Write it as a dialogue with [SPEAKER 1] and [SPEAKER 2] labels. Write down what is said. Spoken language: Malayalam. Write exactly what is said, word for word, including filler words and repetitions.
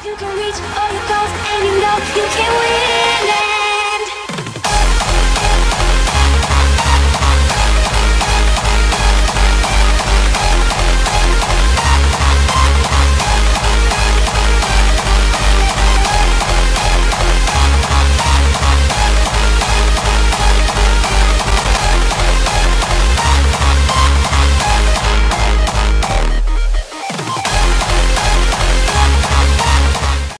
[SPEAKER 1] You can reach all your goals and you know you can win.